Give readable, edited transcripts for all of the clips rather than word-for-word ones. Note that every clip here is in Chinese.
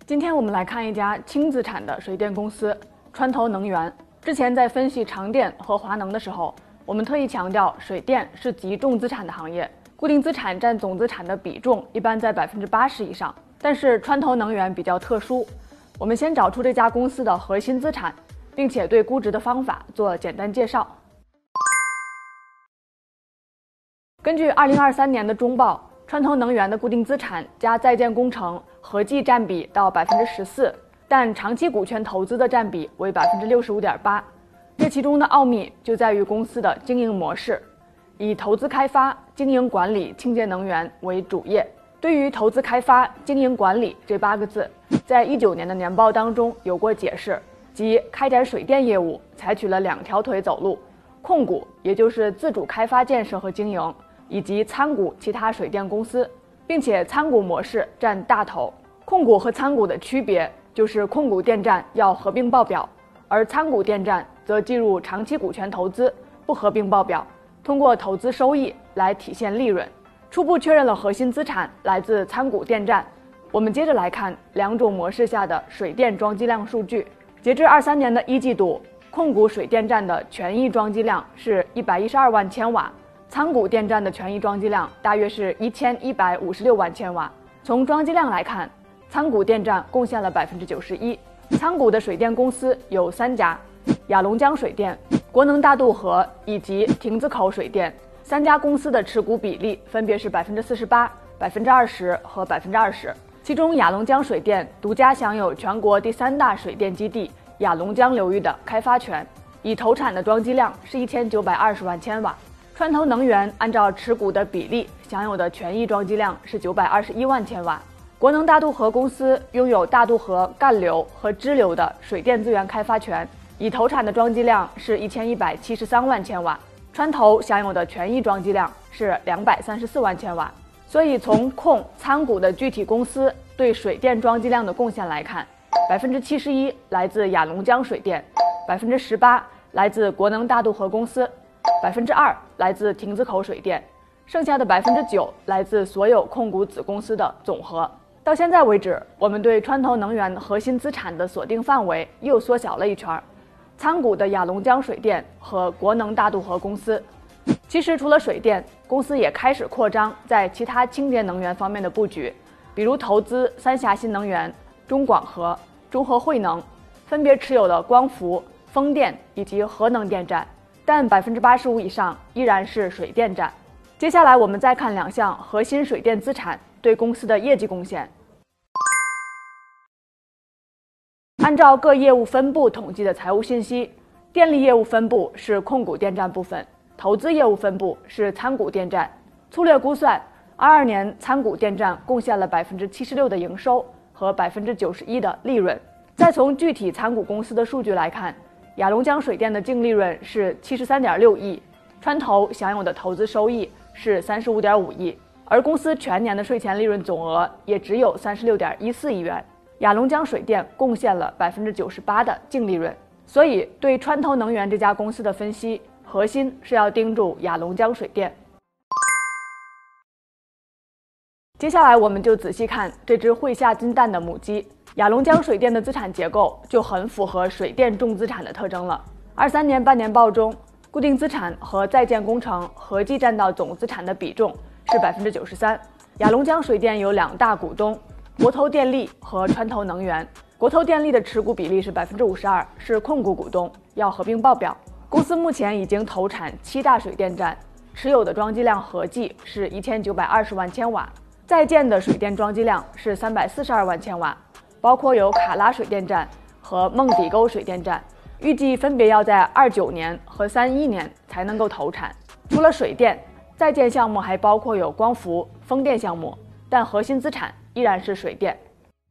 今天我们来看一家轻资产的水电公司川投能源。之前在分析长电和华能的时候，我们特意强调水电是极重资产的行业，固定资产占总资产的比重一般在80%以上。但是川投能源比较特殊，我们先找出这家公司的核心资产，并且对估值的方法做简单介绍。根据2023年的中报，川投能源的固定资产加在建工程合计占比到14%，但长期股权投资的占比为65.8%。这其中的奥秘就在于公司的经营模式，以投资开发、经营管理清洁能源为主业。对于投资开发、经营管理这8个字，在19年的年报当中有过解释，即开展水电业务采取了2条腿走路：控股，也就是自主开发建设和经营，以及参股其他水电公司，并且参股模式占大头。控股和参股的区别就是控股电站要合并报表，而参股电站则计入长期股权投资，不合并报表，通过投资收益来体现利润。初步确认了核心资产来自参股电站。我们接着来看2种模式下的水电装机量数据。截至23年的1季度，控股水电站的权益装机量是112万千瓦，参股电站的权益装机量大约是1156万千瓦。从装机量来看，参股电站贡献了91%。参股的水电公司有3家：雅龙江水电、国能大渡河以及亭子口水电。3家公司的持股比例分别是48%、20%和20%。其中雅龙江水电独家享有全国第3大水电基地雅龙江流域的开发权，已投产的装机量是1920万千瓦。川投能源按照持股的比例享有的权益装机量是921万千瓦。国能大渡河公司拥有大渡河干流和支流的水电资源开发权，已投产的装机量是1173万千瓦。川投享有的权益装机量是234万千瓦。所以从控参股的具体公司对水电装机量的贡献来看，71%来自雅龙江水电，18%来自国能大渡河公司，2%来自亭子口水电，剩下的9%来自所有控股子公司的总和。到现在为止，我们对川投能源核心资产的锁定范围又缩小了一圈，参股的雅龙江水电和国能大渡河公司。其实除了水电，公司也开始扩张在其他清洁能源方面的布局，比如投资三峡新能源、中广核、中核汇能，分别持有了光伏、风电以及核能电站，但85%以上依然是水电站。接下来我们再看2项核心水电资产对公司的业绩贡献。按照各业务分部统计的财务信息，电力业务分部是控股电站部分，投资业务分部是参股电站。粗略估算，22年参股电站贡献了76%的营收和91%的利润。再从具体参股公司的数据来看，雅龙江水电的净利润是73.6亿，川投享有的投资收益是35.5亿，而公司全年的税前利润总额也只有36.14亿元。雅龙江水电贡献了98%的净利润。所以对川投能源这家公司的分析，核心是要盯住雅龙江水电。接下来我们就仔细看这只会下金蛋的母鸡。雅龙江水电的资产结构就很符合水电重资产的特征了。23年半年报中，固定资产和在建工程合计占到总资产的比重是93%。雅龙江水电有2大股东，国投电力和川投能源。国投电力的持股比例是52%，是控股股东，要合并报表。公司目前已经投产7大水电站，持有的装机量合计是1920万千瓦，在建的水电装机量是342万千瓦，包括有卡拉水电站和孟底沟水电站，预计分别要在29年和31年才能够投产。除了水电，在建项目还包括有光伏、风电项目，但核心资产依然是水电。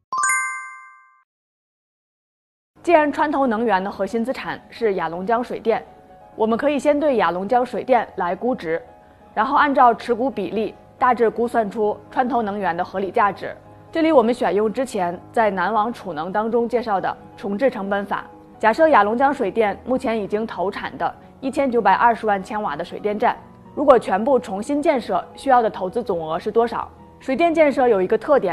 既然川投能源的核心资产是雅龙江水电，我们可以先对雅龙江水电来估值，然后按照持股比例大致估算出川投能源的合理价值。这里我们选用之前在南网储能当中介绍的重置成本法。假设雅龙江水电目前已经投产的1920万千瓦的水电站，如果全部重新建设，需要的投资总额是多少？水电建设有一个特点，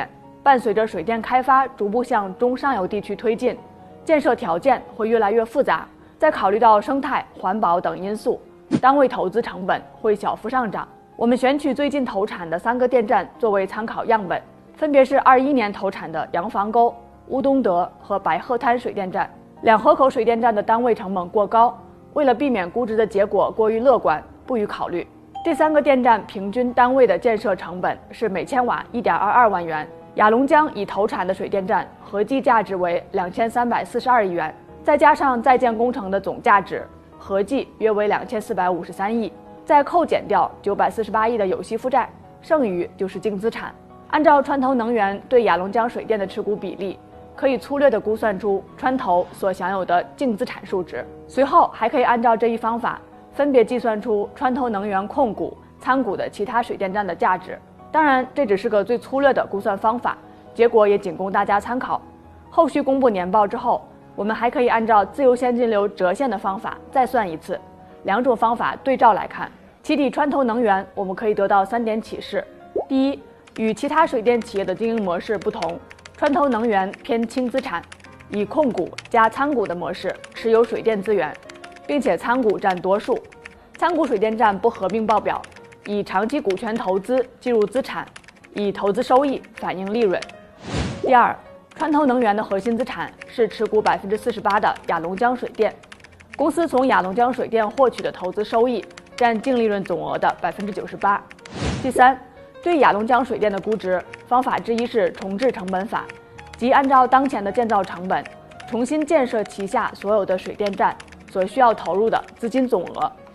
伴随着水电开发逐步向中上游地区推进，建设条件会越来越复杂。再考虑到生态、环保等因素，单位投资成本会小幅上涨。我们选取最近投产的3个电站作为参考样本，分别是21年投产的洋房沟、乌东德和白鹤滩水电站。2河口水电站的单位成本过高，为了避免估值的结果过于乐观，不予考虑。这3个电站平均单位的建设成本是每千瓦1.22万元。雅龙江已投产的水电站合计价值为2342亿元，再加上在建工程的总价值，合计约为2453亿。再扣减掉948亿的有息负债，剩余就是净资产。按照川投能源对雅龙江水电的持股比例，可以粗略地估算出川投所享有的净资产数值。随后还可以按照这一方法，分别计算出川投能源控股、参股的其他水电站的价值。当然，这只是个最粗略的估算方法，结果也仅供大家参考。后续公布年报之后，我们还可以按照自由现金流折现的方法再算一次。2种方法对照来看，其体川投能源我们可以得到3点启示。第一，与其他水电企业的经营模式不同，川投能源偏轻资产，以控股加参股的模式持有水电资源，并且参股占多数。参股水电站不合并报表，以长期股权投资计入资产，以投资收益反映利润。第二，川投能源的核心资产是持股48%的雅龙江水电，公司从雅龙江水电获取的投资收益占净利润总额的98%。第三，对雅龙江水电的估值方法之一是重置成本法，即按照当前的建造成本，重新建设旗下所有的水电站所需要投入的资金总额。